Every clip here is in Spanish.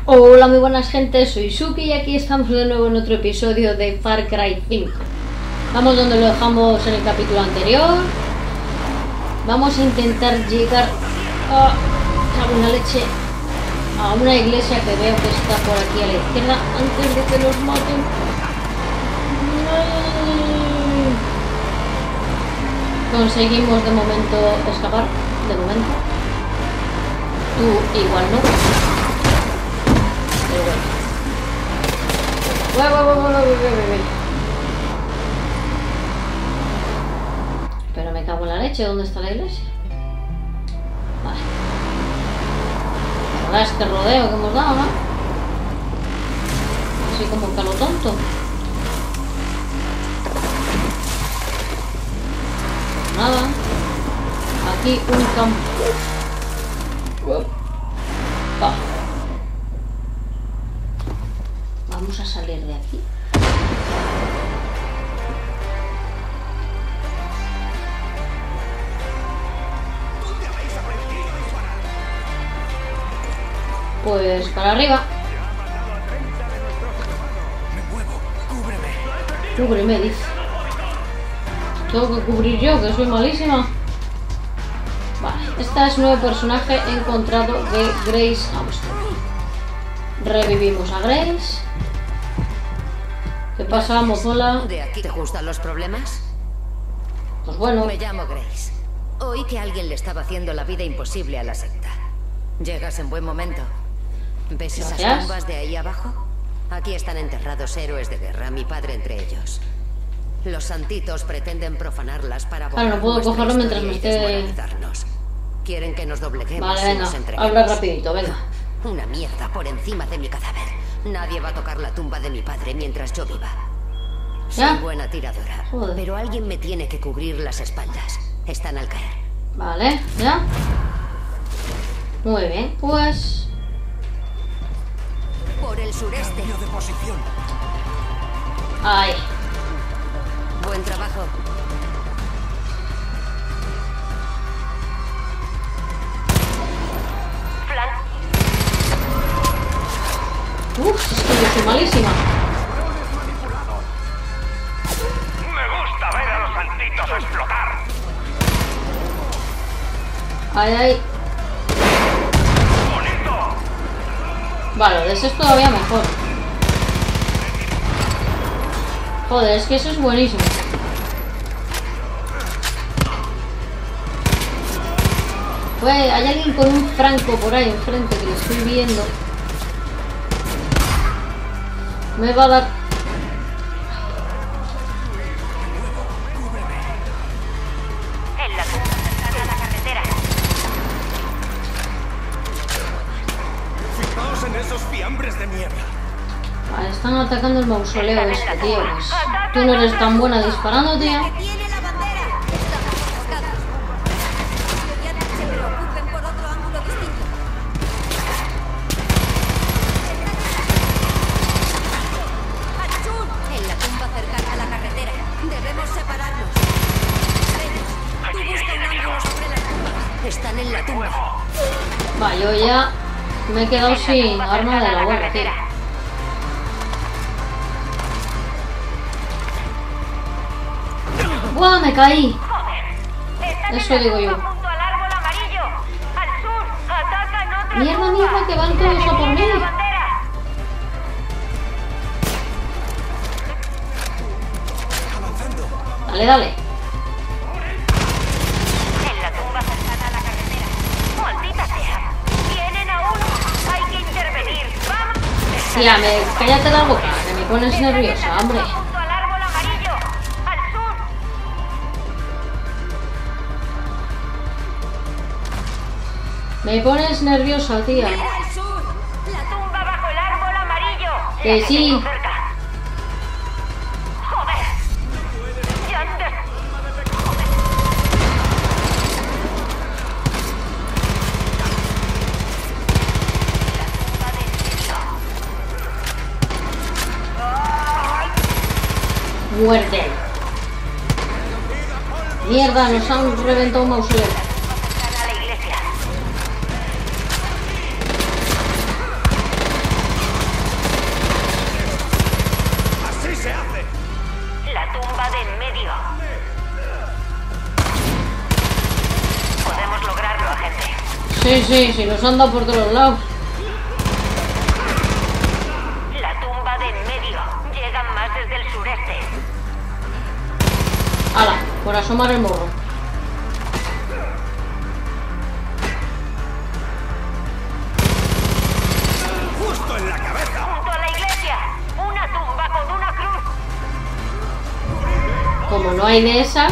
Hola, muy buenas gente, soy Suki y aquí estamos de nuevo en otro episodio de Far Cry 5. Vamos donde lo dejamos en el capítulo anterior. Vamos a intentar llegar a una leche, a una iglesia que veo que está por aquí a la izquierda antes de que los maten. Conseguimos de momento escapar, de momento. Tú igual no. Pero me cago en la leche, ¿dónde está la iglesia? Vale. Ahora este rodeo que hemos dado, ¿no? Así como que a lo tonto. Nada. Aquí un campo. Vamos a salir de aquí. Pues para arriba. Cúbreme, dice. Tengo que cubrir yo, que soy malísima. Vale, esta es nuevo personaje encontrado de Grace Armstrong. Revivimos a Grace. ¿Qué pasa, mozola? ¿De aquí te gustan los problemas? Pues bueno. Me llamo Grace. Oí que alguien le estaba haciendo la vida imposible a la secta. Llegas en buen momento. ¿Ves esas tumbas de ahí abajo? Aquí están enterrados héroes de guerra, mi padre entre ellos. Los santitos pretenden profanarlas para borrar no puedo cogerlo mientras me esté... Quieren que nos dobleguemos. Vale, venga, habla rapidito, venga. Una mierda por encima de mi cadáver. Nadie va a tocar la tumba de mi padre mientras yo viva. Soy buena tiradora, pero alguien me tiene que cubrir las espaldas. Están al caer. Vale, ya. Muy bien, pues... Por el sureste. Cambio de posición. Ahí. Buen trabajo. Uf, es que yo soy malísima. Me gusta ver a los santitos explotar. Ay, ay. ¡Bonito! Vale, de ese es todavía mejor. Joder, es que eso es buenísimo. Pues hay alguien con un franco por ahí enfrente que lo estoy viendo. Me va a dar... En la cercana a la carretera. Fijaos en esos fiambres de mierda. Vale, están atacando el mausoleo este, tío. Pues, tú no eres tan buena disparando, tía. Están en la tumba. Va, yo ya me he quedado sin arma de la buena, tío. ¡Buah, me caí! Eso digo yo. Mierda, mierda, que van todos a por mí. Dale, dale. Tía, cállate la boca, que me pones nerviosa, hombre. Me pones nerviosa, tía. La tumba bajo el árbol amarillo. Que sí. Joder. Muerte. Mierda, nos han reventado un mausoleo. A la iglesia. sí, los han dado por todos lados. La tumba de en medio. Llegan más desde el sureste. ¡Hala! Por asomar el morro. ¡Justo en la cabeza! Junto a la iglesia. Una tumba con una cruz. Como no hay de esas...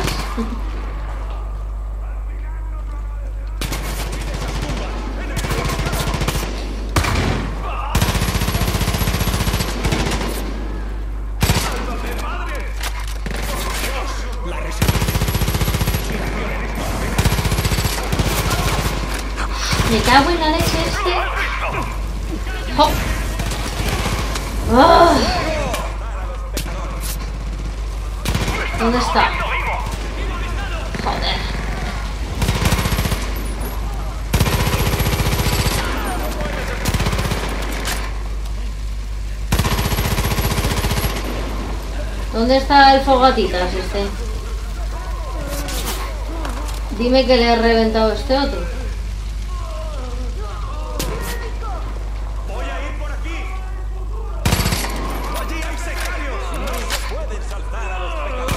Me cago en la leche este. ¡Oh! ¡Ah! ¿Dónde está? Joder. ¿Dónde está el fogatitas este? Dime que le he reventado este otro. Voy a ir por aquí. Allí hay secarios. No se pueden saltar a los pecadores.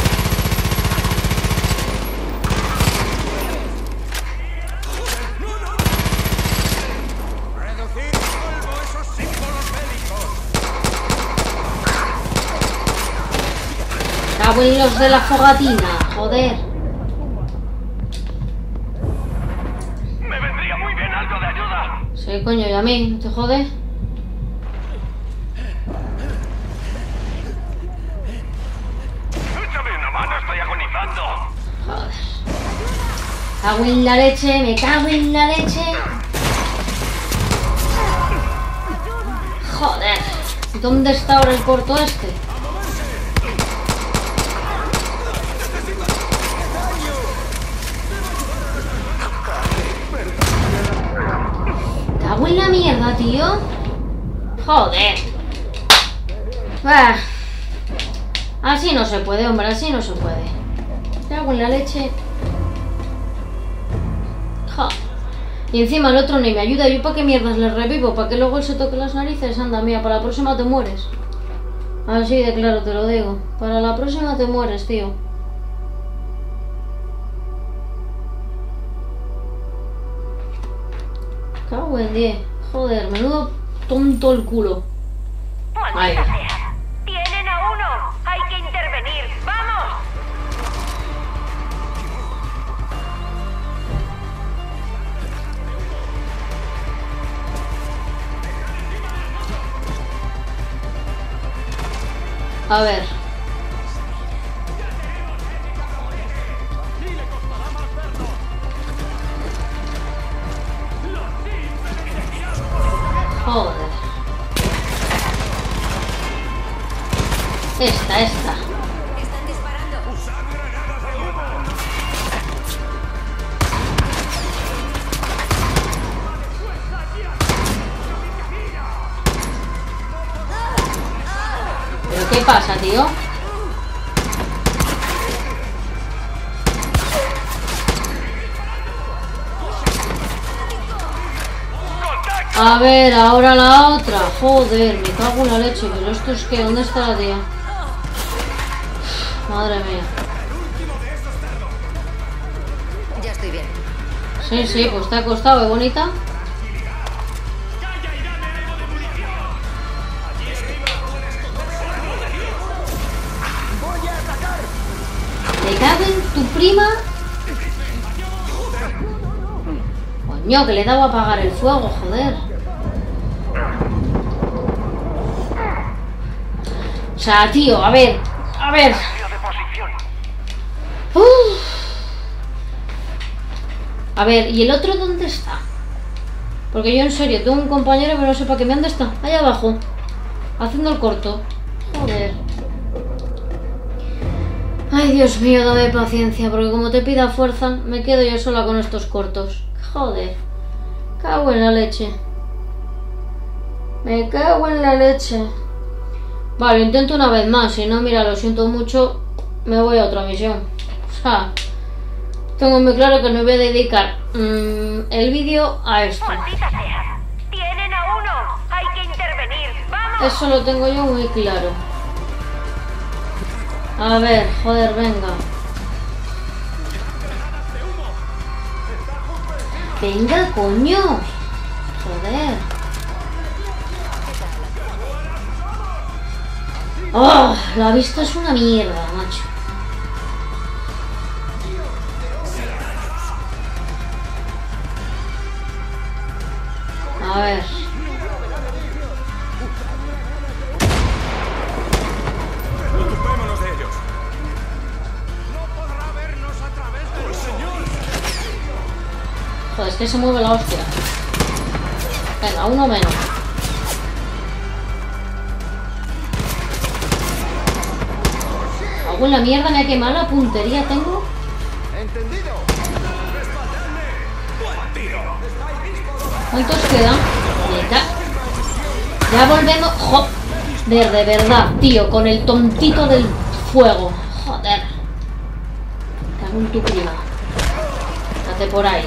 Reducir polvo esos símbolos bélicos. Cago en los de la fogatina, joder. Me vendría muy bien algo de ayuda. Sí, coño, y a mí, ¿no te jode? Échame una mano, estoy agonizando. Joder. Cago en la leche, me cago en la leche. Joder. ¿Dónde está ahora el corto este? Cago en la mierda, tío. Joder. Bah. Así no se puede, hombre, así no se puede. Cago en la leche. Joder. Y encima el otro ni me ayuda. ¿Yo para qué mierdas le revivo? ¿Para que luego él se toque las narices? Anda, mía, para la próxima te mueres. Así de claro te lo digo. Para la próxima te mueres, tío. Cago en 10. Joder, menudo tonto el culo. Ahí. Maldita sea. Tienen a uno. Hay que intervenir. ¡Vamos! A ver. Joder. Esta. Están disparando. ¿Pero qué pasa, tío? A ver, ahora la otra. Joder, me cago en la leche. Pero esto es que, ¿dónde está la tía? Madre mía. Ya estoy bien. Sí, pues te ha costado, ¿eh, bonita? ¿Me cago en tu prima? Coño, que le he dado a apagar el fuego, joder. O sea, tío, a ver. Cambio de posición. Uf. A ver, ¿y el otro dónde está? Porque yo en serio tengo un compañero que no sé para qué. ¿Dónde está? Allá abajo. Haciendo el corto. Joder. Ay, Dios mío, dame paciencia, porque como te pida fuerza, me quedo yo sola con estos cortos. Joder. Cago en la leche. Me cago en la leche. Vale, lo intento una vez más. Si no, mira, lo siento mucho, me voy a otra misión. O sea, tengo muy claro que me voy a dedicar el vídeo a esto. ¡Maldita sea! ¡Tienen a uno! ¡Hay que intervenir! ¡Vamos! Eso lo tengo yo muy claro. A ver, joder, venga. Venga, coño. Joder. Oh, la vista es una mierda, macho. A ver. Ocupémonos de ellos. No podrá vernos a través del señor. Joder, es que se mueve la hostia. Venga, uno menos. Hago en la mierda, me ha quemado la puntería, tengo. Entendido. Respaldadme. Buen tiro. ¿Cuántos quedan? Ya volvemos. Joder, de verdad, tío, con el tontito del fuego. Joder. Cago en tu prima. Date por ahí.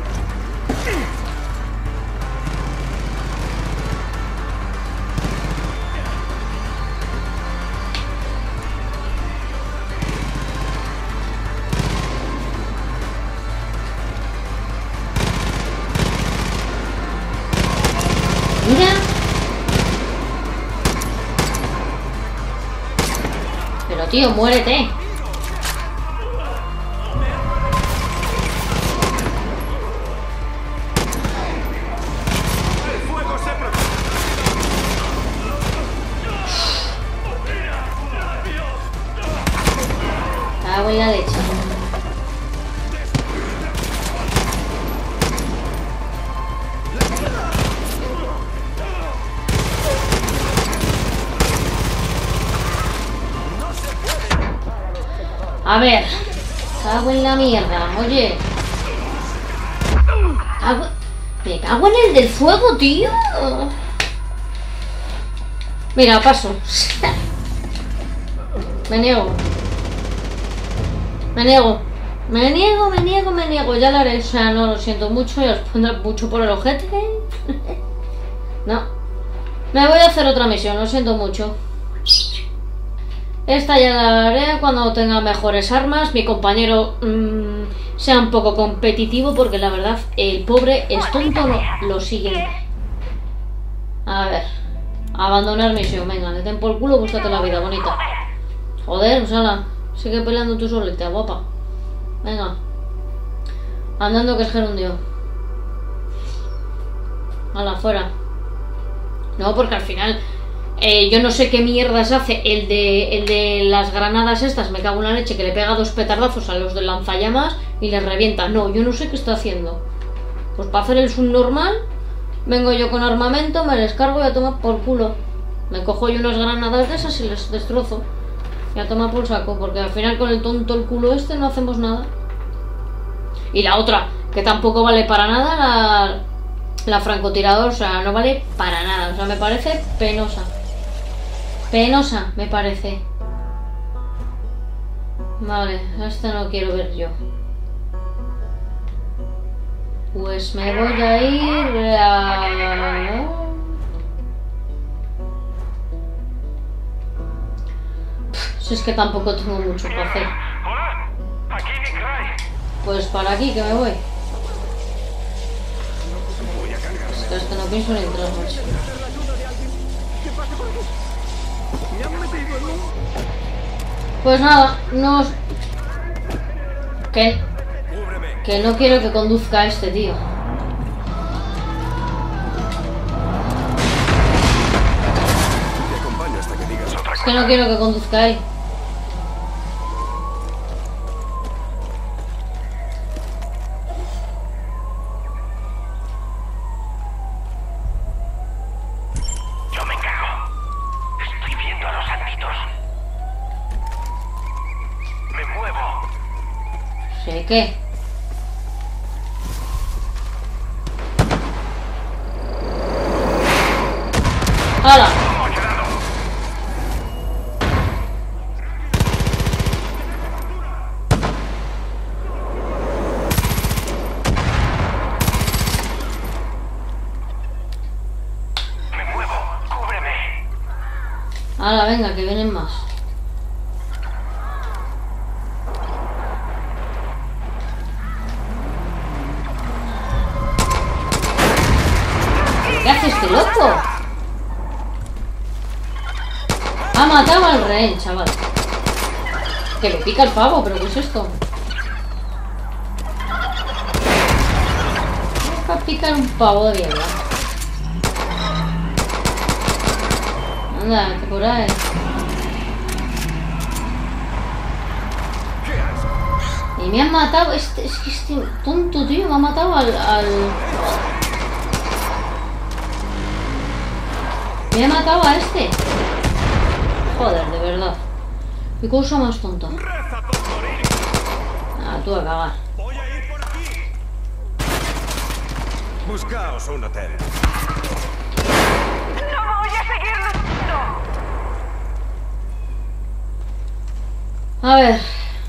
Mira. Pero tío, muérete. Cago en la leche. A ver, cago en la mierda, oye. Me cago en el del fuego, tío. Mira, paso. Me niego. Ya lo haré. O sea, no, lo siento mucho. Ya os pondré mucho por el ojete. No. Me voy a hacer otra misión, lo siento mucho. Esta ya la haré cuando tenga mejores armas. Mi compañero sea un poco competitivo, porque la verdad, el pobre es tonto, lo sigue. A ver. Abandonar misión. Venga, le den por el culo, búscate la vida, bonita. Joder, Usala. Sigue peleando tú solita, guapa. Venga. Andando que es gerundio. Hala, fuera. No, porque al final... yo no sé qué mierdas hace el de las granadas estas. Me cago en la leche, que le pega 2 petardazos a los del lanzallamas y les revienta. No, yo no sé qué está haciendo. Pues para hacer el subnormal, vengo yo con armamento, me les cargo y a tomar por culo. Me cojo yo unas granadas de esas y les destrozo. Y a tomar por saco, porque al final con el tonto el culo este no hacemos nada. Y la otra, que tampoco vale para nada, la francotiradora, o sea, no vale para nada. O sea, me parece penosa. Penosa, me parece. Vale, este no quiero ver yo. Pues me voy a ir a... Si es que tampoco tengo mucho para hacer. Hola, aquí Nick Ray. Pues para aquí que me voy. Voy a cargar. Es que hasta no pienso ni entrar, macho. Pues nada, no... ¿Qué? Cúbreme. Que no quiero que conduzca este tío. Te acompaño hasta que digas otra Es cosa. que no quiero que conduzca él. Yo me encargo. Estoy viendo a los santitos. Me muevo. ¿Sí qué? ¡Hala! ¿Cómo ha quedado? Ahora, venga, que vienen más. ¿Qué hace este loco? Ha matado al rehén, chaval. Que le pica el pavo, pero ¿qué es esto? Va a picar un pavo de mierda. Anda, que por ahí. Y me han matado. Es que este tonto, tío, me ha matado al... Me ha matado a este. Joder, de verdad. Qué cosa más tonta. Ah, tú a cagar. Voy a ir por aquí. Buscaos un hotel. ¡No voy a seguirlo! A ver.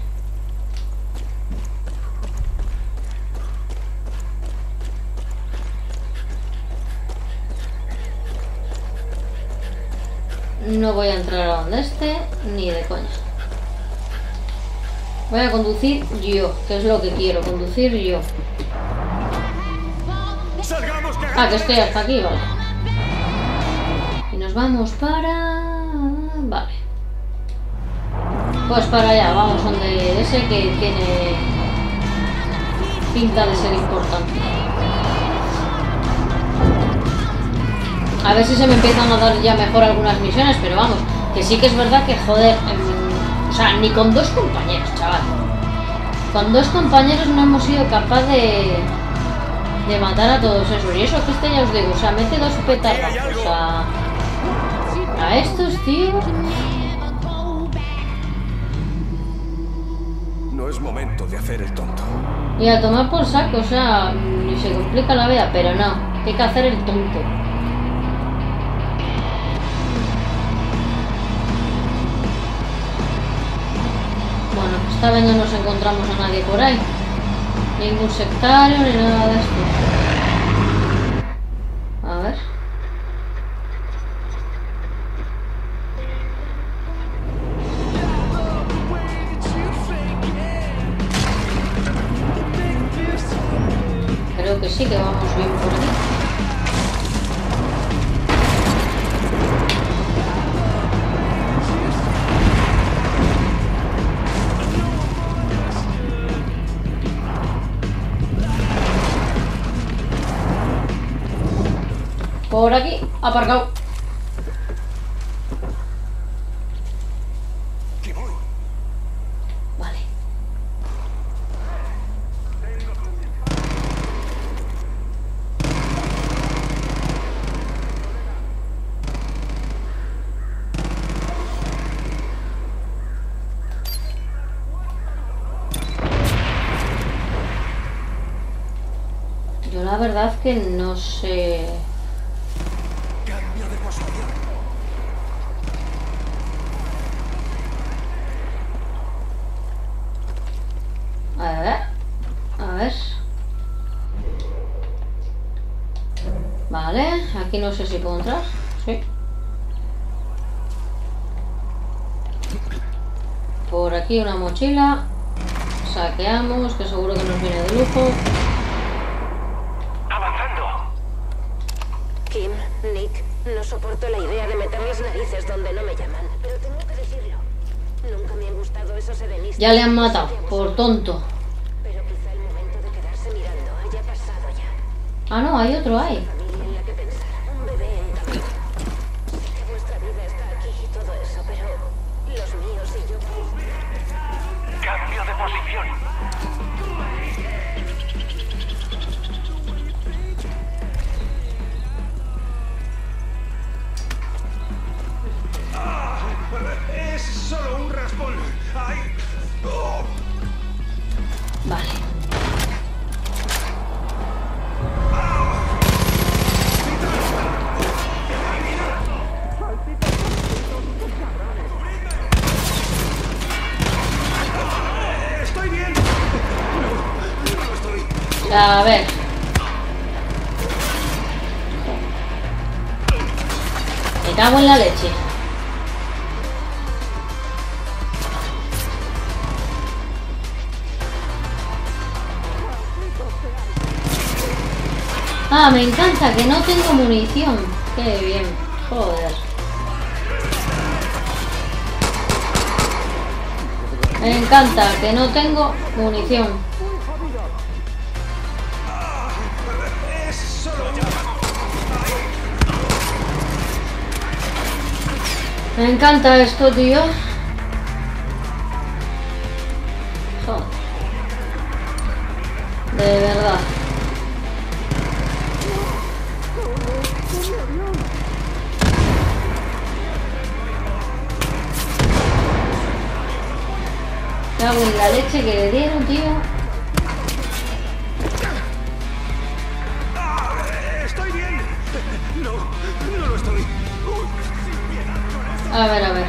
No voy a entrar a donde esté, ni de coña. Voy a conducir yo, que es lo que quiero, conducir yo. ¡Salgamos, que Ah, que estoy hasta aquí, vale. Y nos vamos para... Vale. Pues para allá, vamos donde ese que tiene pinta de ser importante. A ver si se me empiezan a dar ya mejor algunas misiones, pero vamos, que sí que es verdad que, joder, o sea, ni con 2 compañeros, chaval. Con 2 compañeros no hemos sido capaces de matar a todos esos. Y eso que este ya os digo, o sea, mete 2 petarrazos a estos, tío. No es momento de hacer el tonto. Y a tomar por saco, o sea, ni se complica la vida, pero no, hay que hacer el tonto. Bueno, esta vez no nos encontramos a nadie por ahí. Ningún sectario ni nada de esto. A ver. Creo que sí, que vamos bien por aquí. Por aquí, aparcado. ¿Qué voy? Vale. Yo la verdad que no sé... Cambio de posición. A ver. Vale, aquí no sé si puedo entrar. Sí. Por aquí una mochila. Saqueamos, que seguro que nos viene de lujo. Avanzando. Kim, Nick, no soporto la idea de meter las narices donde no me llaman. Pero tengo que decirlo. Nunca me han gustado esos serenistas. Ya le han matado, por tonto. Pero quizá el momento de quedarse mirando haya pasado ya. Ah, no, hay otro ahí. Familia en la que pensar. Un bebé en camino. Sé que vuestra vida está aquí y todo eso, pero los míos y yo... Cambio de posición. Es solo un raspón. ¡Ay! ¡Oh! Vale. ¡Estoy bien! No lo estoy. A ver. Me cago en la leche. Ah, me encanta que no tengo munición. Qué bien. Joder. Me encanta que no tengo munición. Me encanta esto, tío. Joder. De verdad. Me cago en la leche que le dieron, tío. Estoy bien. No lo estoy. A ver, a ver.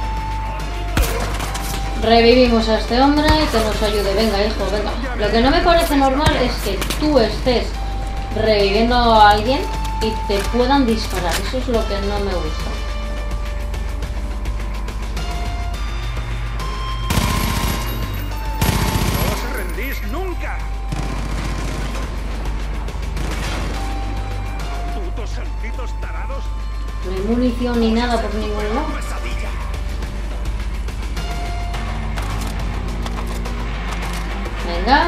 Revivimos a este hombre que nos ayude. Venga, hijo, venga. Lo que no me parece normal es que tú estés reviviendo a alguien y te puedan disparar. Eso es lo que no me gusta. No os rendís nunca. Putos santitos tarados. No hay munición ni nada por ningún lado. Venga.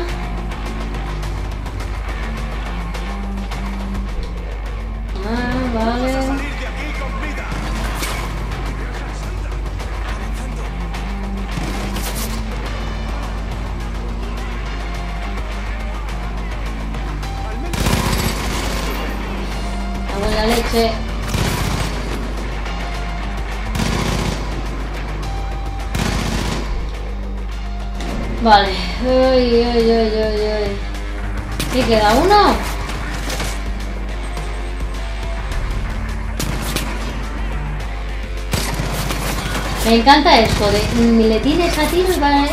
Ah, vale. Salir de aquí con vida. Cago en la leche. Vale. Uy, uy, uy, uy, uy. ¿Y queda uno? Me encanta esto de le tienes a tiro y va.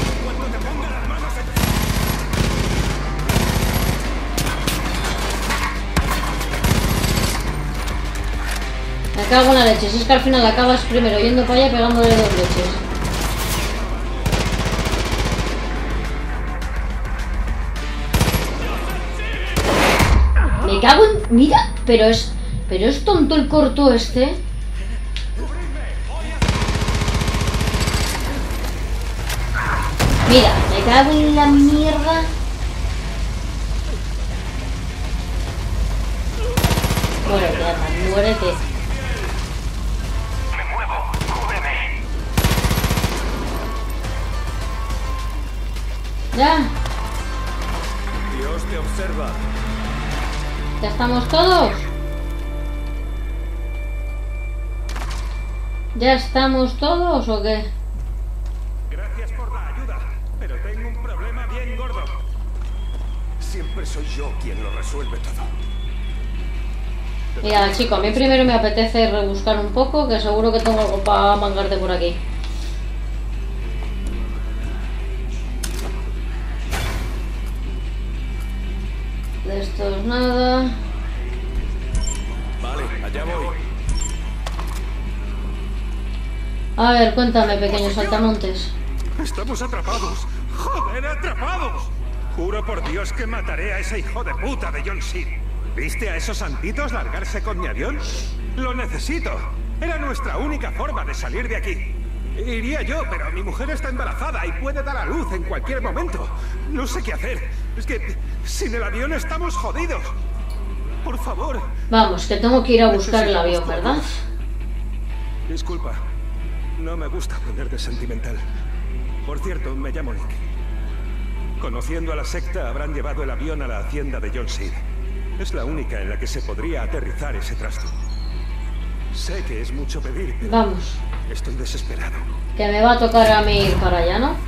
Me cago en la leche. Si es que al final acabas primero yendo para allá y pegándole dos leches. Me cago en. Mira, pero es tonto el corto este. Mira, me cago en la mierda. Muérete, Arman, muérete. Me muevo. Cúbreme. Ya, Dios te observa. ya estamos todos. ¿Ya estamos todos o qué? Gracias por la ayuda, pero tengo un problema bien gordo. Siempre soy yo quien lo resuelve todo. Mira, chico, a mí primero me apetece rebuscar un poco, que seguro que tengo algo para mangarte por aquí. De esto es nada. Vale, allá voy. A ver, cuéntame, pequeño saltamontes. Estamos atrapados. ¡Joder, atrapados! Juro por Dios que mataré a ese hijo de puta de John Seed. ¿Viste a esos santitos largarse con mi avión? Lo necesito. Era nuestra única forma de salir de aquí. Iría yo, pero mi mujer está embarazada y puede dar a luz en cualquier momento. No sé qué hacer. Es que sin el avión estamos jodidos. Por favor. Vamos, que tengo que ir a buscar el avión, ¿verdad? Disculpa. No me gusta ponerte sentimental. Por cierto, me llamo Nick. Conociendo a la secta, habrán llevado el avión a la hacienda de John Seed. Es la única en la que se podría aterrizar ese trasto. Sé que es mucho pedir, pero Vamos, estoy desesperado. que me va a tocar a mí ir para allá, ¿no?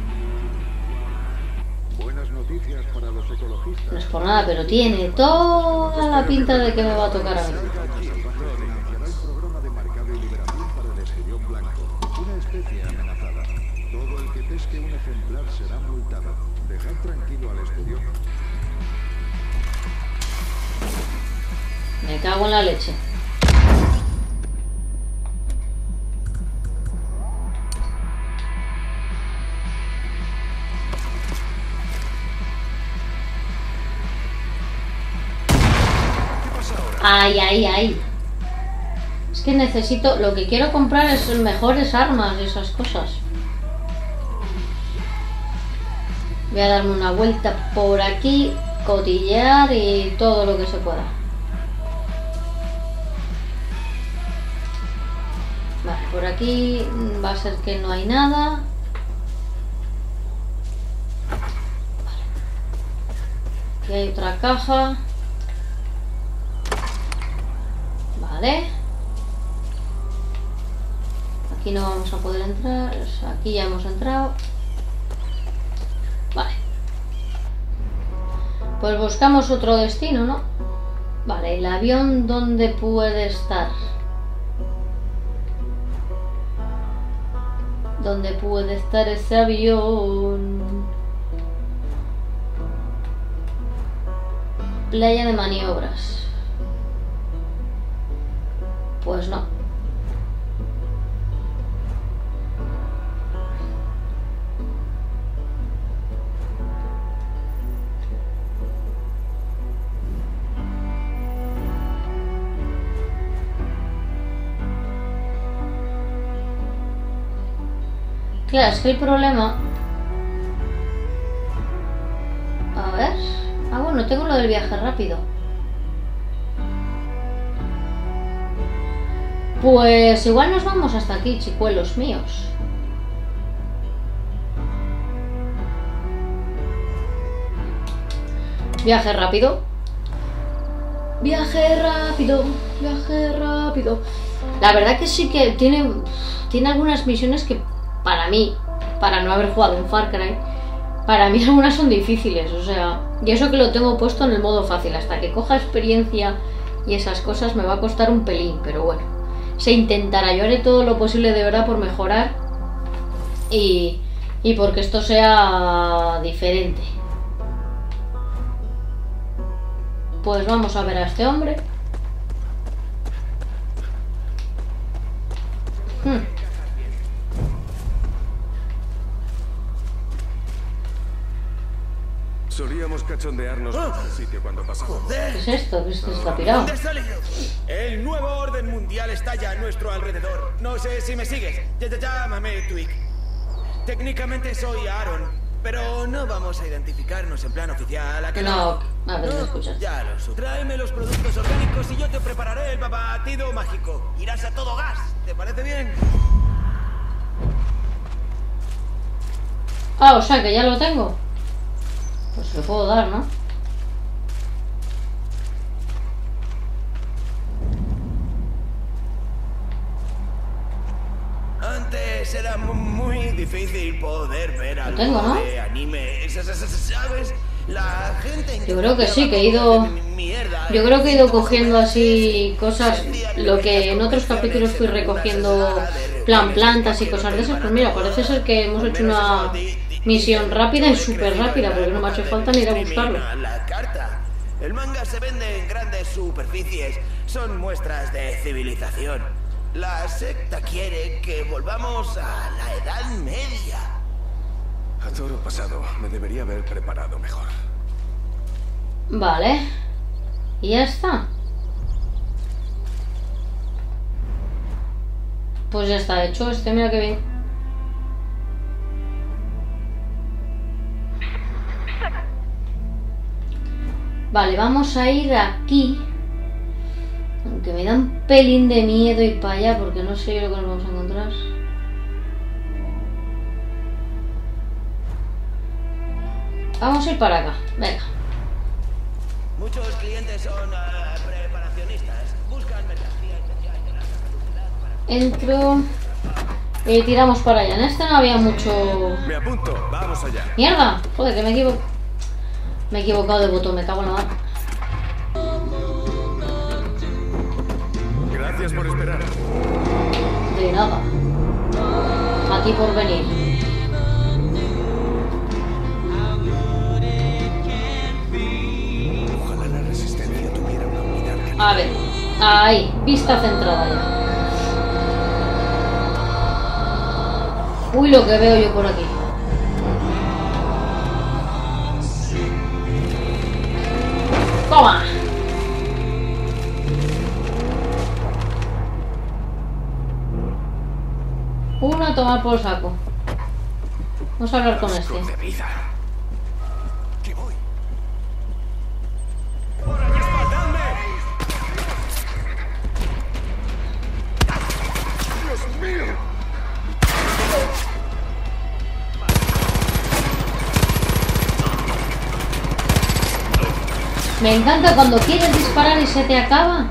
Buenas noticias para los ecologistas. No es por nada, pero tiene toda la pinta de que me va a tocar a mí. Iniciará un programa de marcado y liberación para el esquirión blanco, una especie amenazada. Todo el que pesque un ejemplar será multado. Dejad tranquilo al esquirión. Me cago en la leche. Ay, ay, ay. Es que necesito... Lo que quiero comprar es mejores armas y esas cosas. Voy a darme una vuelta por aquí, cotillear y todo lo que se pueda. Vale, por aquí va a ser que no hay nada. Vale. Aquí hay otra caja. Vale. Aquí no vamos a poder entrar. Aquí ya hemos entrado. Vale. Pues buscamos otro destino, ¿no? Vale, ¿el avión dónde puede estar? ¿Dónde puede estar ese avión? Playa de maniobras. Pues no. Claro, es que el problema... A ver... Ah, bueno, tengo lo del viaje rápido. Pues igual nos vamos hasta aquí, chicuelos míos. Viaje rápido. Viaje rápido. Viaje rápido. La verdad que sí que tiene algunas misiones que para mí, para no haber jugado en Far Cry, para mí algunas son difíciles, o sea, y eso que lo tengo puesto en el modo fácil, hasta que coja experiencia y esas cosas me va a costar un pelín, pero bueno, se intentará, yo haré todo lo posible de verdad por mejorar y porque esto sea diferente. Pues vamos a ver a este hombre. Solíamos cachondearnos en el sitio cuando pasamos. ¿Qué es esto? ¿Qué está pirado? ¿Dónde has salido? El nuevo orden mundial está ya a nuestro alrededor. No sé si me sigues. Llámame Twig. Técnicamente soy Aaron, pero no vamos a identificarnos en plan oficial. ¿A que no? A ver, ¿me escuchas? Ya lo sé. Tráeme los productos orgánicos y yo te prepararé el batido mágico. Irás a todo gas. ¿Te parece bien? Ah, o sea que ya lo tengo. Pues le puedo dar, ¿no? Antes era muy difícil poder ver algo de anime, ¿sabes? La gente... Yo creo que sí, que he ido... Yo creo que he ido cogiendo así cosas, lo que en otros capítulos fui recogiendo plantas y cosas de esas. Pues mira, parece ser que hemos hecho una misión rápida y súper rápida, porque no me ha hecho falta ni ir a buscarlo. La carta. El manga se vende en grandes superficies. Son muestras de civilización. La secta quiere que volvamos a la Edad Media. A toro pasado, me debería haber preparado mejor. Vale. Y ya está. Pues ya está hecho. Mira que bien. Vale, vamos a ir aquí. Aunque me da un pelín de miedo ir para allá porque no sé lo que nos vamos a encontrar. Vamos a ir para acá, venga. Muchos clientes son preparacionistas. Buscan mercancía especial de alta caducidad para... Entro y tiramos para allá. En este no había mucho... Me apunto, vamos allá. ¡Mierda! Joder, que me equivoco. Me he equivocado de botón, me cago en la mano. Gracias por esperar. De nada. A ti por venir. Ojalá la resistencia tuviera una unidad que... A ver, ahí, vista centrada ya. Uy, lo que veo yo por aquí. ¡Toma! Uno a tomar por saco. Vamos a hablar con este. De vida. ¿Qué voy? ¡Ahora respaldadme! ¡Dios mío! Me encanta cuando quieres disparar y se te acaba.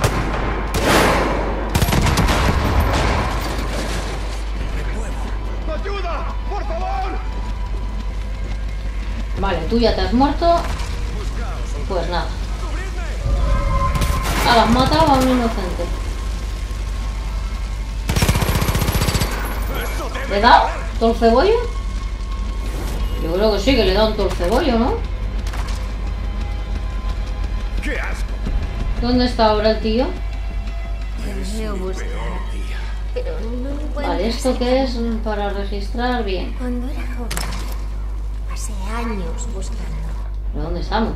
¡Ayuda! ¡Por favor! Vale, tú ya te has muerto. Pues nada. Ah, has matado a un inocente. ¿Le he dado todo el cebollo? Yo creo que sí, que le he dado todo el cebollo, ¿no? ¡Qué asco! ¿Dónde está ahora el tío? Te veo buscar, pero no encuentro. Vale, ¿esto qué es? Para registrar bien. Cuando era joven, pasé años buscando. ¿Pero dónde estamos?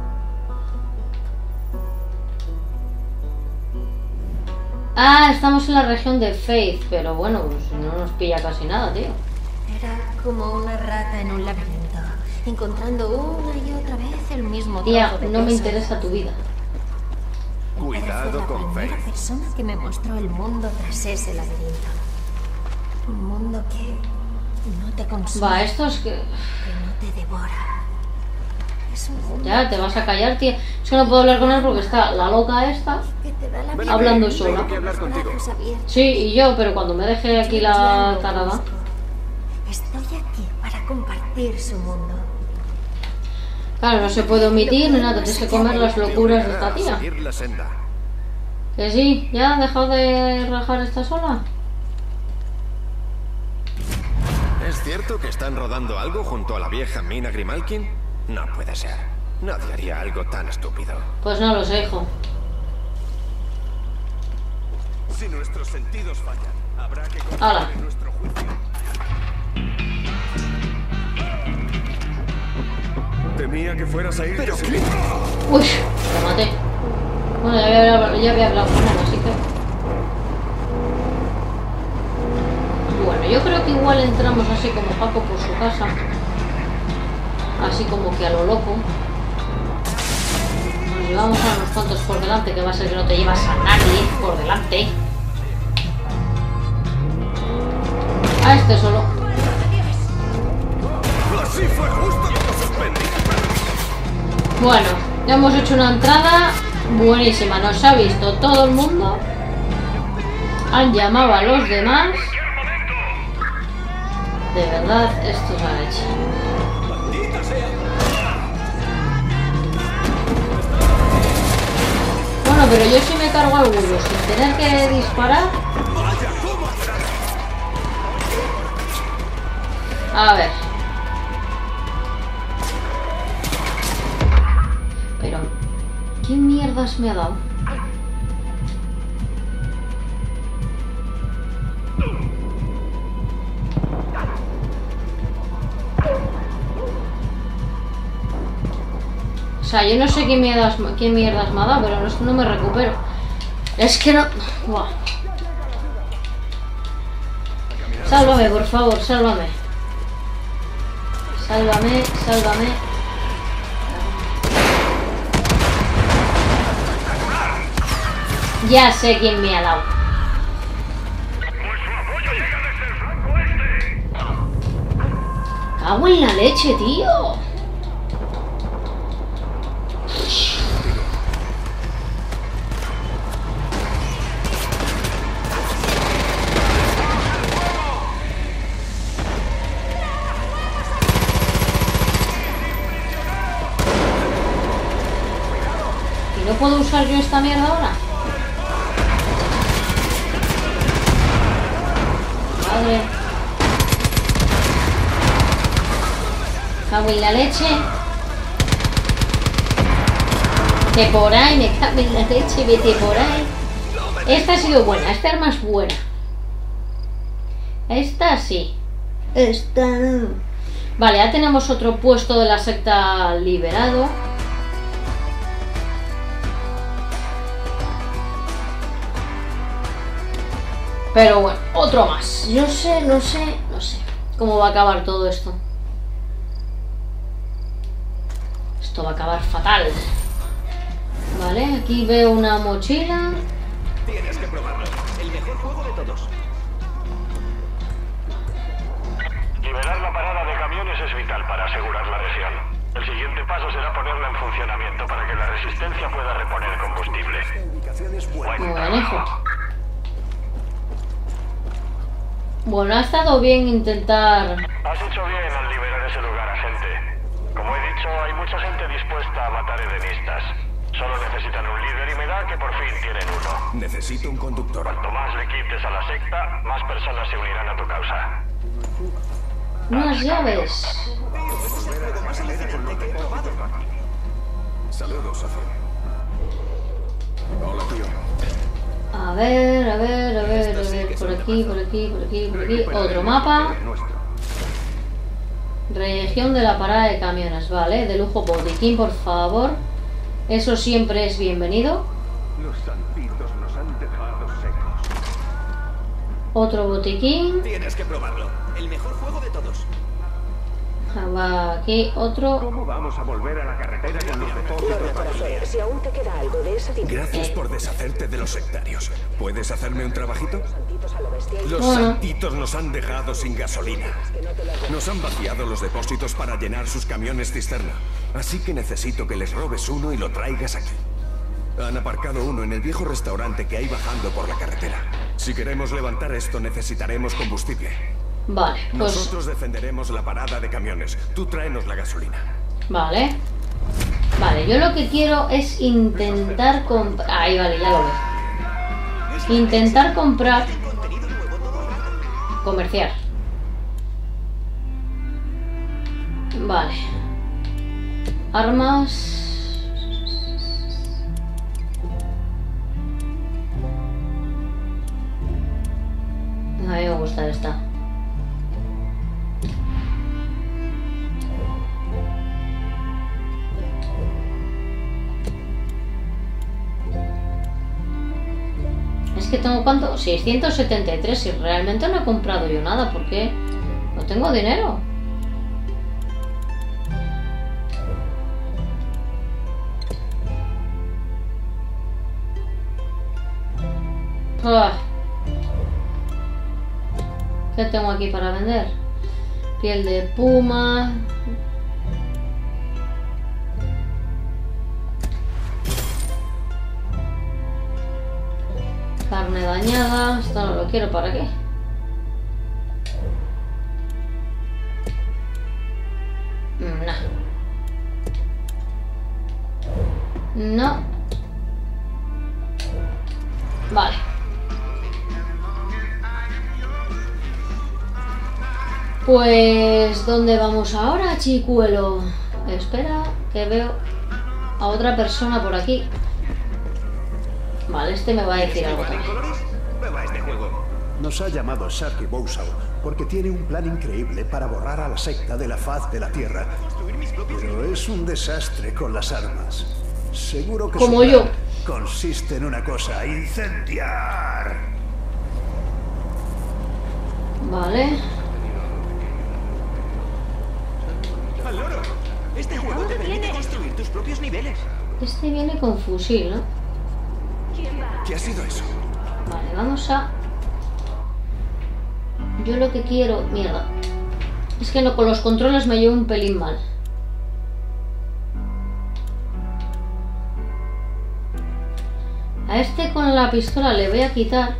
Ah, estamos en la región de Faith, pero bueno, pues no nos pilla casi nada, tío. Era como una rata en un laberinto, encontrando una y otra vez el mismo Tía, trozo de no me queso. interesa tu vida. Cuidado Fue con la primera Faith. persona que me mostró el mundo tras ese laberinto. Un mundo que no te consume, Va, esto es que... que no te devora. Es un mundo Ya, te vas a callar, tía. Es que no puedo hablar con él porque está la loca esta. que te da la Ven vida. Hablando aquí, sola. tengo que hablar contigo. Brazos abiertos. Sí, y yo, pero cuando me deje aquí la tarada... Estoy aquí para compartir su mundo. Claro, no se puede omitir ni nada, tienes que comer las locuras de esta tía. Seguir la senda. Que sí, ya, dejad de rajar esta sola. ¿Es cierto que están rodando algo junto a la vieja mina Grimalkin? No puede ser. Nadie haría algo tan estúpido. Pues no lo sé, hijo. Si nuestros sentidos fallan, habrá que Hala. confiar en nuestro juicio. Temía que fueras a ir. Pero Uy, lo maté. Bueno, ya había hablado con él, así que... Bueno, yo creo que igual entramos así como Paco por su casa. Así como que a lo loco. Nos llevamos a unos cuantos por delante, que va a ser que no te llevas a nadie por delante. A este solo. así fue justo como suspendí. Bueno, ya hemos hecho una entrada buenísima. Nos ha visto todo el mundo. Han llamado a los demás. De verdad, esto es la leche. Bueno, pero yo sí me cargo algunos sin tener que disparar. A ver. Pero, ¿qué mierdas me ha dado? O sea, yo no sé qué mierdas me ha dado, pero no me recupero. Es que no... Buah. Sálvame, por favor, sálvame. Sálvame, sálvame. Ya sé quién me ha dado. Cago en la leche, tío. ¿Y no puedo usar yo esta mierda ahora? Madre. Cago en la leche. Que por ahí, me cago en la leche, vete por ahí. Esta ha sido buena, esta arma es buena. Esta sí. Esta no. Vale, ya tenemos otro puesto de la secta liberado. Pero bueno, otro más. No sé cómo va a acabar todo esto. Esto va a acabar fatal. Vale, aquí veo una mochila. Tienes que probarlo. El mejor juego de todos. Liberar la parada de camiones es vital para asegurar la región. El siguiente paso será ponerla en funcionamiento para que la resistencia pueda reponer combustible. Buenísimo. Bueno, ha estado bien intentar... Has hecho bien al liberar ese lugar, agente. Como he dicho, hay mucha gente dispuesta a matar edenistas. Solo necesitan un líder y me da que por fin tienen uno. Necesito un conductor. Cuanto más le quites a la secta, más personas se unirán a tu causa. Unas llaves. Saludos, Sophie. Hola, tío. A ver. Por aquí. Otro mapa. Región de la parada de camiones, vale. De lujo, botiquín, por favor. Eso siempre es bienvenido. Los santitos nos han dejado secos. Otro botiquín. Tienes que probarlo. El mejor juego de todos. Va aquí otro. ¿Cómo vamos a volver a la carretera con los depósitos? Si aún te queda algo de esa Gracias por deshacerte de los sectarios. ¿Puedes hacerme un trabajito? Los Bueno. santitos nos han dejado sin gasolina. Nos han vaciado los depósitos para llenar sus camiones cisterna. Así que necesito que les robes uno y lo traigas aquí. Han aparcado uno en el viejo restaurante que hay bajando por la carretera. Si queremos levantar esto, necesitaremos combustible. Vale, pues... Nosotros defenderemos la parada de camiones. Tú tráenos la gasolina. Vale. Vale, yo lo que quiero es intentar comprar... Ahí, vale, ya lo veo. Intentar comprar... Comerciar. Vale. Armas... A mí me gusta esta. Es que tengo cuánto, 673 y realmente no he comprado yo nada porque no tengo dinero. ¿Qué tengo aquí para vender? Piel de puma. Carne dañada. Esto no lo quiero, ¿para qué? No. Vale. Pues, ¿dónde vamos ahora, chicuelo? Espera, que veo a otra persona por aquí. Vale, este me va a decir algo también. Prueba este juego. Nos ha llamado Sharky Bowsaw porque tiene un plan increíble para borrar a la secta de la faz de la Tierra. Pero es un desastre con las armas. Seguro que como su plan yo. consiste en una cosa: incendiar. Vale. ¡Al loro! Este juego te permite construir tus propios niveles. Este viene con fusil, ¿no? ¿Qué ha sido eso? Vale, vamos a... Yo lo que quiero... Mierda. Es que no, con los controles me llevo un pelín mal. A este con la pistola le voy a quitar.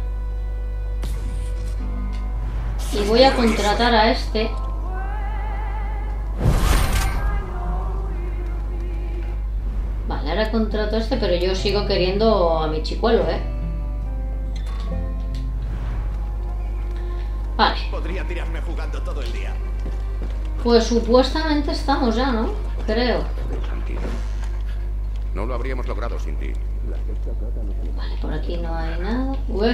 Y voy a contratar a este. Vale, ahora contrato a este, pero yo sigo queriendo a mi chicuelo, ¿eh? Vale. Podría tirarme jugando todo el día. Pues supuestamente estamos ya, ¿no? Creo. No lo habríamos logrado sin ti. Vale, por aquí no hay nada. Ué.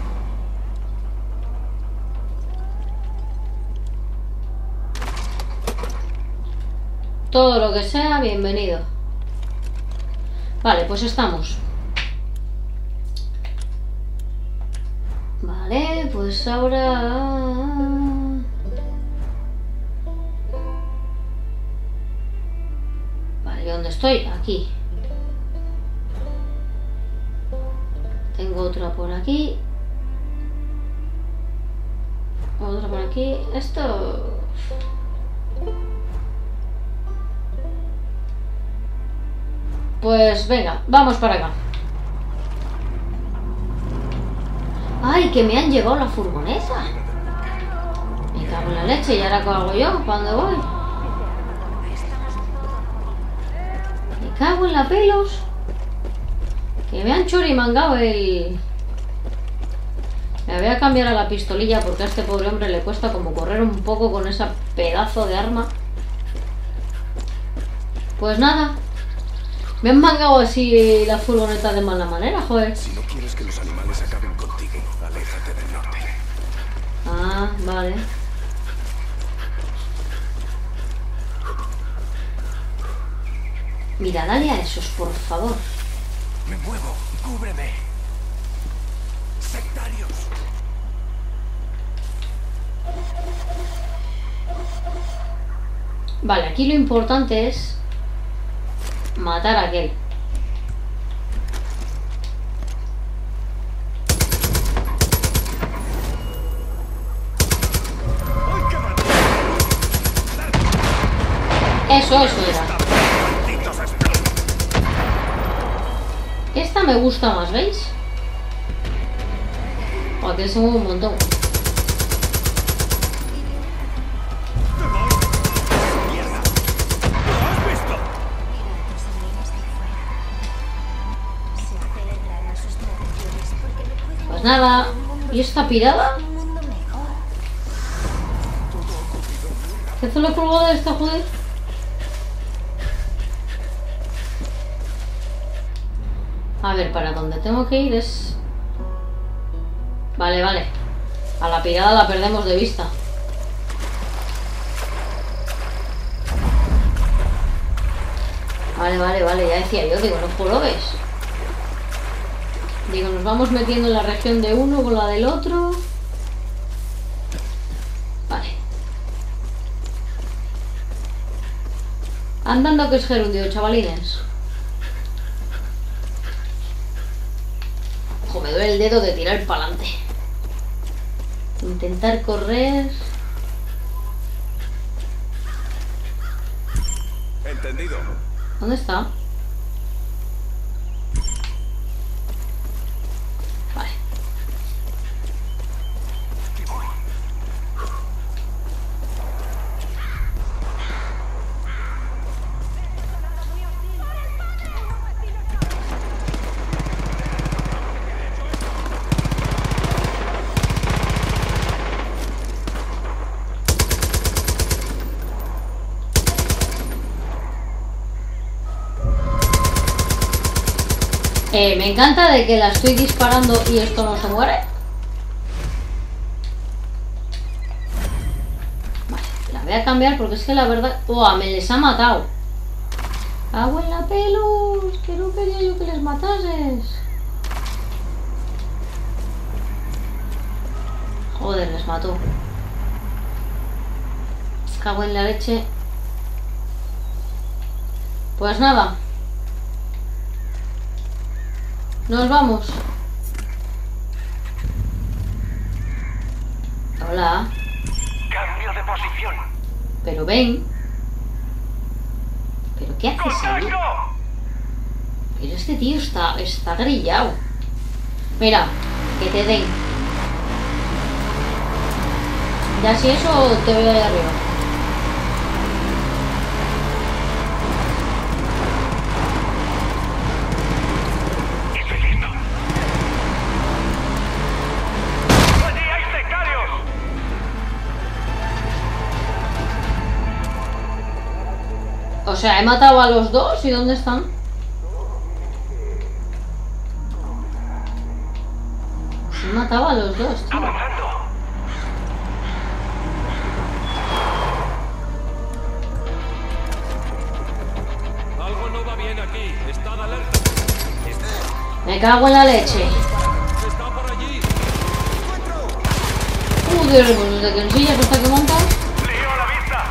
Todo lo que sea, bienvenido. Vale, pues estamos. Vale, pues ahora... Vale, ¿y dónde estoy? Aquí. Tengo otra por aquí. Otra por aquí. Esto... Pues venga, vamos para acá. ¡Ay, que me han llevado la furgoneta! Me cago en la leche, ¿y ahora qué hago yo? ¿Cuándo voy? Me cago en la pelos. Que me han chorimangado el... Me voy a cambiar a la pistolilla porque a este pobre hombre le cuesta como correr un poco con esa pedazo de arma. Pues nada. Me han mangado así la furgoneta de mala manera, joder. Si no quieres que los animales acaben contigo, aléjate del norte. Ah, vale. Mira, dale a esos, por favor. Me muevo, cúbreme. Sectarios. Vale, aquí lo importante es matar a aquel. Eso era. Esta me gusta más, ¿veis? Aquí se mueve un montón. Pues nada. ¿Y esta pirada? ¿Qué se le colgó de esta, joder? A ver, para dónde tengo que ir es... Vale, vale. A la pirada la perdemos de vista. Vale, ya decía yo, digo, no jorobes. Digo, nos vamos metiendo en la región de uno con la del otro. Vale. Andando que es gerundio, chavalines. Ojo, me duele el dedo de tirar para adelante. Intentar correr. Entendido. ¿Dónde está? Vale. Me encanta de que la estoy disparando y esto no se muere. Vale, la voy a cambiar porque es que la verdad... ¡Oh! Me les ha matado. ¡Agua en la pelos! Que no quería yo que les matases. Joder, les mató. Cago en la leche. Pues nada. Nos vamos. Hola. Cambio de posición. Pero ven. ¿Pero qué haces ahí? Pero este tío está grillado. Mira, que te den. Ya si eso te veo ahí arriba. O sea, he matado a los dos. ¿Y dónde están? He matado a los dos, tío. Algo no va bien aquí. Estad alerta. Me cago en la leche. Está por allí. Desde que ensillas hasta que montas. ¡Lío a la vista!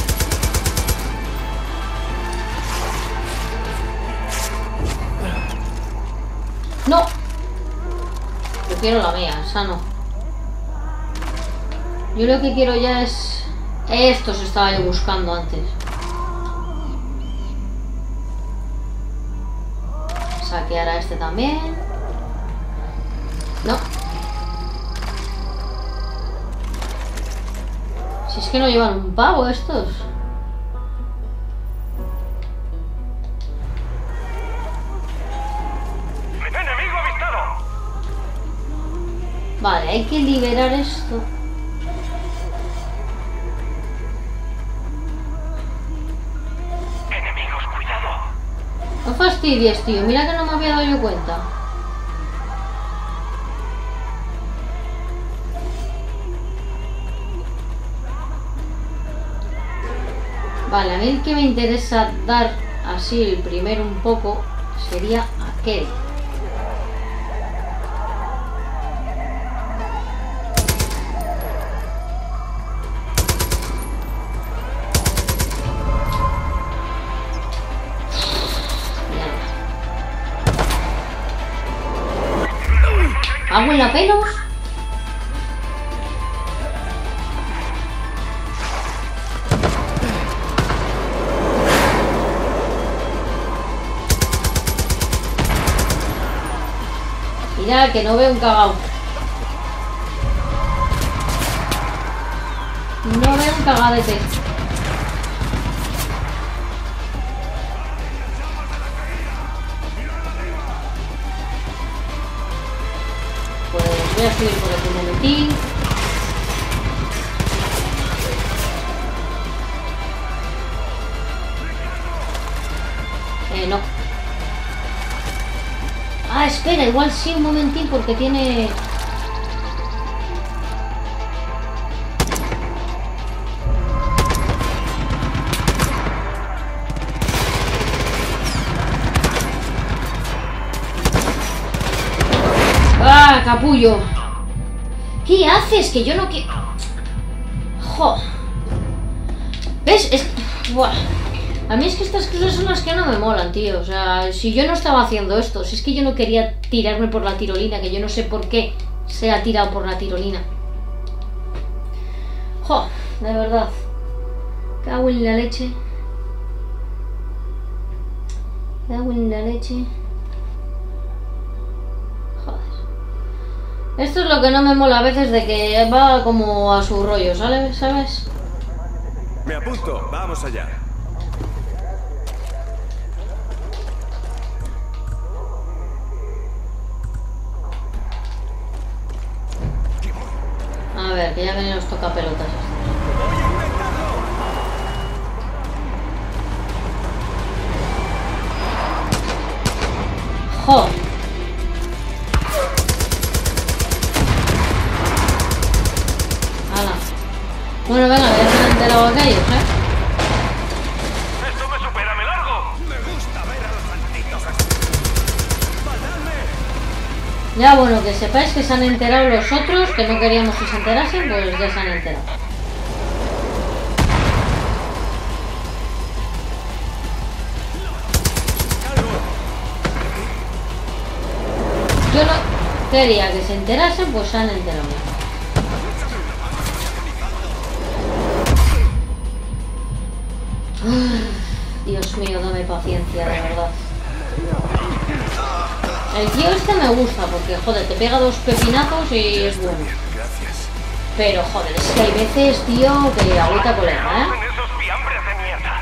¡No! Yo quiero la mía, esa no. Yo lo que quiero ya es... Estos estaba yo buscando antes. Saquear a este también. No. Si es que no llevan un pavo estos. ¡Enemigo avistado! Vale, hay que liberar esto. ¡Enemigos, cuidado! No fastidies, tío. Mira que no me había dado yo cuenta. Vale, a mí el que me interesa dar así el primero un poco sería aquel. ¿Hago en la pelos? Mira, que no veo un cagao. No veo un cagadete. Pues voy a subir por aquí un momentín. No. Ah, espera, igual sí, un momentín, porque tiene... ¡Ah, capullo! ¿Qué haces? Que yo no quiero... ¡Jo! ¿Ves? Buah. A mí es que estas cosas son las que no me molan, tío. O sea, si yo no estaba haciendo esto, si es que yo no quería tirarme por la tirolina, que yo no sé por qué se ha tirado por la tirolina. ¡Jo! De verdad. Cago en la leche. Cago en la leche. Joder. Esto es lo que no me mola a veces, de que va como a su rollo, ¿sabes? Me apunto, vamos allá. A ver, que ya vienen los tocapelotas. ¡Jo! ¡Hala! Bueno, venga, ya se han enterado aquellos, ¡Esto me supera, me largo! Me gusta ver a los malditos así. ¡Matadme! Ya, bueno, que sepáis que se han enterado los otros, que no queríamos que se enterasen, pues ya se han enterado. Yo no quería que se enterasen, pues se han enterado. Dios mío, dame paciencia, de verdad. El tío este me gusta porque, joder, te pega dos pepinazos y es bueno. Gracias. Pero, joder, es que hay veces, tío, que agüita colera, ¿eh? ¡En esos fiambres de mierda!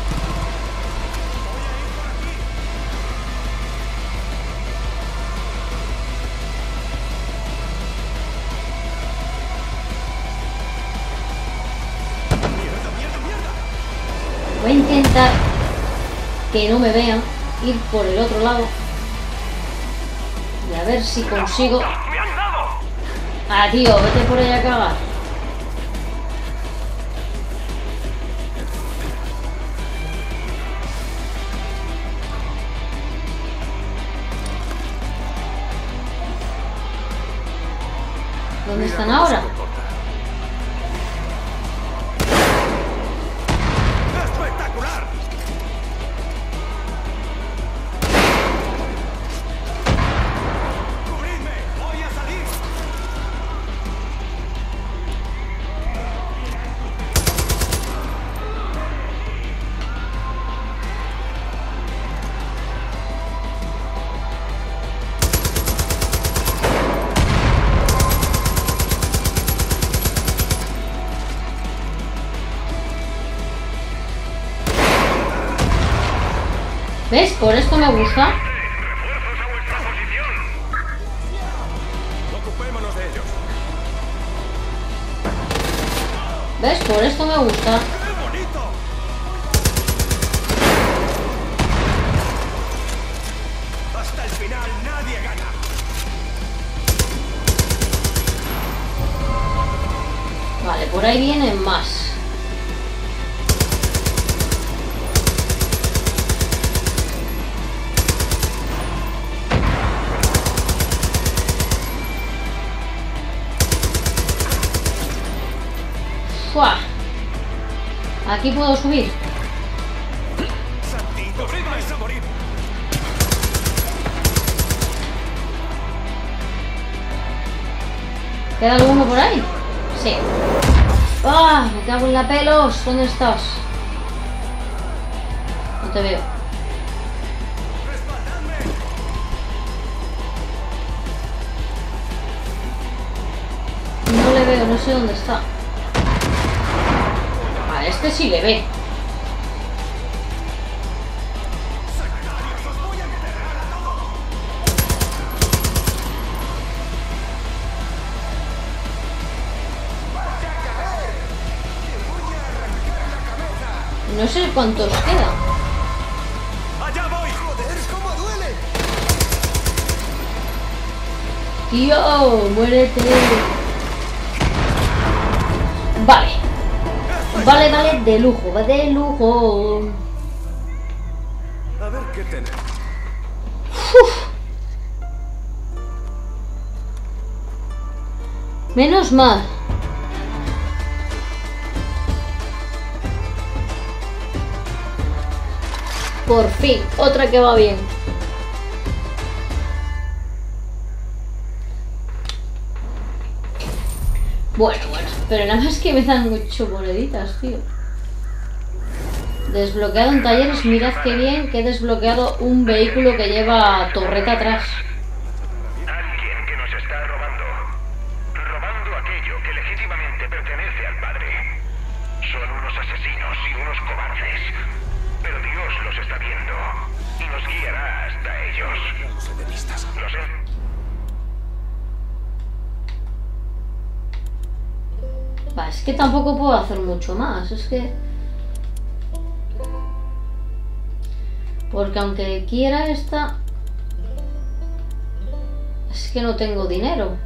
Voy a intentar que no me vean, ir por el otro lado y a ver si consigo... ¡Me han dado! Ah, tío, vete por ahí a cagar. ¿Dónde están ahora? ¿Ves? Por esto me gusta. ¡Refuerzos a vuestra posición! Ocupémonos de ellos. ¿Ves? Por esto me gusta. ¡Qué bonito! Hasta el final nadie gana. Vale, por ahí vienen más. ¡Fua! Aquí puedo subir. Santito, vais a morir. ¿Queda alguno por ahí? Sí. ¡Ah! Me cago en la pelos. ¿Dónde estás? No te veo. No le veo, no sé dónde está. A este sí le ve. No sé cuántos quedan. ¡Allá voy! ¡Joder, cómo duele! ¡Tío! ¡Muérete! Vale. Vale, vale, de lujo, va de lujo. A ver qué tenemos. Menos mal. Por fin, otra que va bien. Bueno, pero nada más que me dan 8 moneditas, tío. Desbloqueado en talleres, mirad qué bien que he desbloqueado un vehículo que lleva torreta atrás. Alguien que nos está robando. Robando aquello que legítimamente pertenece al padre. Son unos asesinos y unos cobardes. Pero Dios los está viendo. Y nos guiará hasta ellos. Los edenistas. Lo sé. Va, es que tampoco puedo hacer mucho más, es que... Porque aunque quiera esta... Es que no tengo dinero.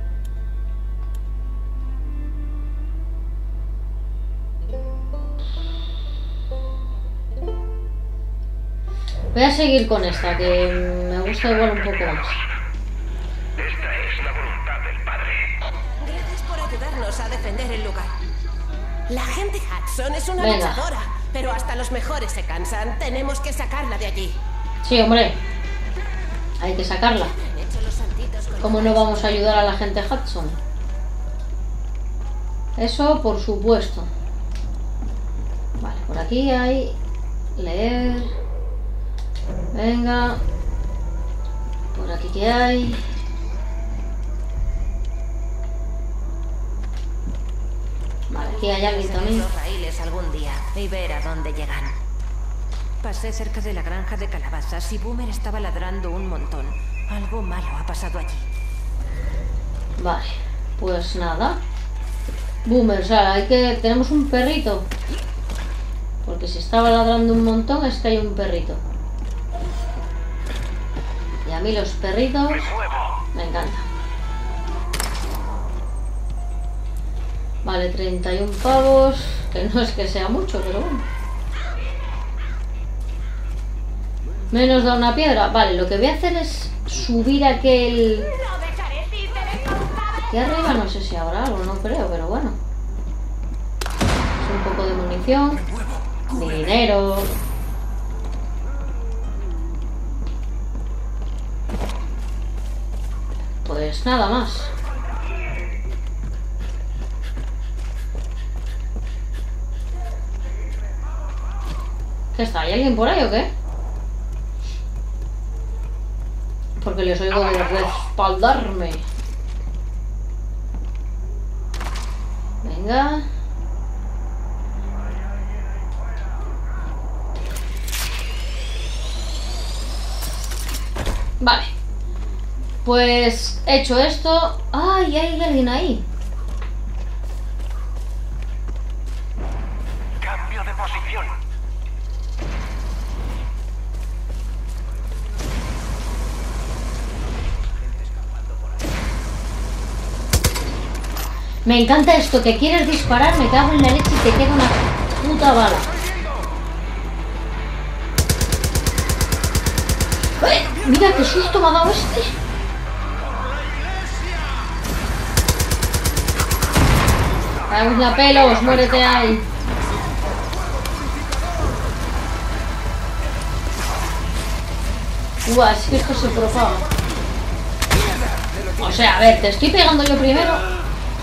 Voy a seguir con esta, que me gusta igual un poco más. Esta es la voluntad del padre. Gracias por ayudarnos a defender el lugar. La gente Hudson es una Venga. luchadora, pero hasta los mejores se cansan. Tenemos que sacarla de allí. Sí, hombre. Hay que sacarla. Han hecho los santitos con ¿Cómo no vamos a ayudar a la gente Hudson? Eso por supuesto. Vale, por aquí hay... Leer... Venga. Por aquí qué hay... Vale, aquí hay alguien también. Los raíles algún día y ver a dónde llegan. Pasé cerca de la granja de calabazas y Boomer estaba ladrando un montón. Algo malo ha pasado allí. Vale, pues nada. Boomer, o sea, tenemos un perrito. Porque si estaba ladrando un montón es que hay un perrito. Y a mí los perritos me encantan. Vale, 31 pavos. Que no es que sea mucho, pero bueno. Menos da una piedra. Vale, lo que voy a hacer es subir aquel... Aquí arriba no sé si habrá algo, no creo, pero bueno. Un poco de munición. Dinero. Pues nada más. ¿Qué está? ¿Hay alguien por ahí o qué? Porque les oigo de respaldarme. Venga. Vale. Pues hecho esto... ¡Ay! Hay alguien ahí. Cambio de posición. Me encanta esto, que quieres disparar, me cago en la leche y te queda una puta bala. ¡Eh! Mira qué susto me ha dado este. Vamos la pelos, muérete ahí. Uah, es que esto se propaga. O sea, a ver, te estoy pegando yo primero.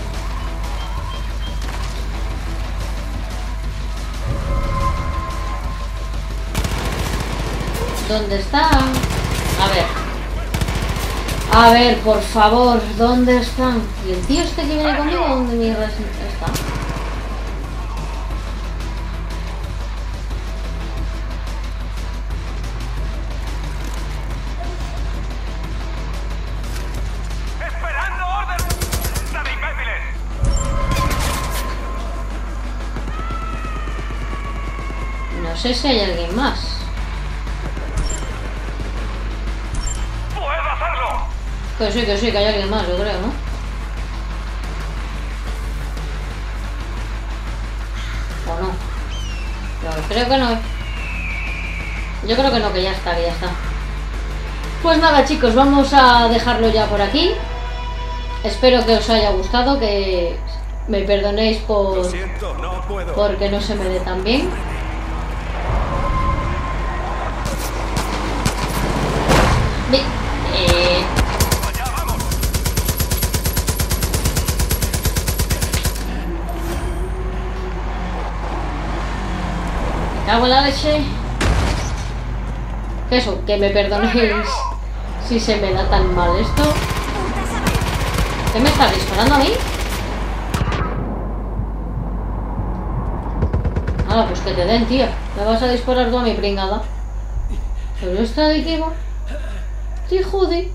¿Dónde están? A ver. A ver, por favor, ¿dónde están? ¿Y el tío este que viene conmigo? ¿Dónde mierda está? ¡Esperando orden! ¡Dame imbéciles! No sé si hay alguien más. Que sí, que hay alguien más, yo creo, ¿no? ¿O no? No, creo que no. Yo creo que no, que ya está, que ya está. Pues nada, chicos, vamos a dejarlo ya por aquí. Espero que os haya gustado, que me perdonéis por... Lo siento, no puedo. Porque no se me dé tan bien. Bien. Me cago en la leche. Que eso, que me perdonéis si se me da tan mal esto. ¿Qué me está disparando a mí? Ah, pues que te den, tío. Me vas a disparar tú a mi pringada. Pero esta de qué va. Te jode.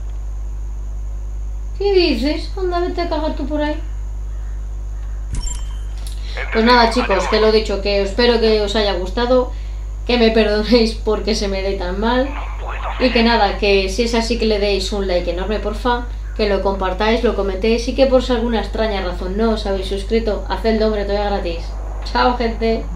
¿Qué dices? Anda, vete a cagar tú por ahí. Pues nada, chicos, que lo he dicho, que espero que os haya gustado, que me perdonéis porque se me dé tan mal, y que nada, que si es así que le deis un like enorme, porfa, que lo compartáis, lo comentéis, y que por si alguna extraña razón no os habéis suscrito, hacedlo, hombre, todavía gratis. Chao, gente.